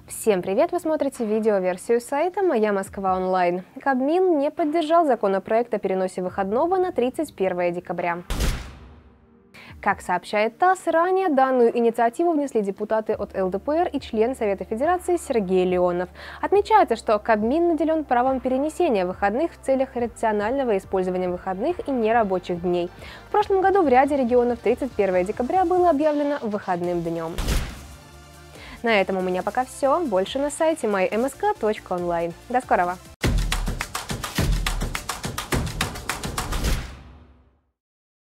Всем привет! Вы смотрите видеоверсию сайта «Моя Москва онлайн». Кабмин не поддержал законопроект о переносе выходного на 31 декабря. Как сообщает ТАСС, ранее данную инициативу внесли депутаты от ЛДПР и член Совета Федерации Сергей Леонов. Отмечается, что Кабмин наделен правом перенесения выходных в целях рационального использования выходных и нерабочих дней. В прошлом году в ряде регионов 31 декабря было объявлено выходным днем. На этом у меня пока все. Больше на сайте mymsk.online. До скорого!